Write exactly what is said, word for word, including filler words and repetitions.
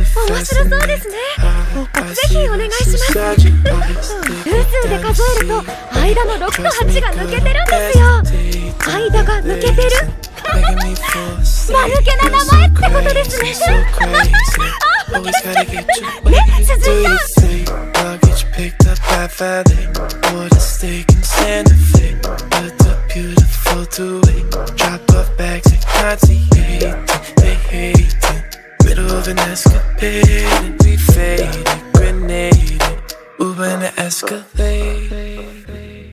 面白そうですね。ぜひお願いします。偶数で数えると間のろくとはちが抜けてるんですよ。間が抜けてる間抜けな名前ってことですね。あ、ね、鈴井さん。 Picked up by Friday, ordered steak in Santa Fe. Looked up beautiful to it. Drop off bags and concentrating. They hating. Middle of an escapade and we faded, grenaded. Uber in the Escalade.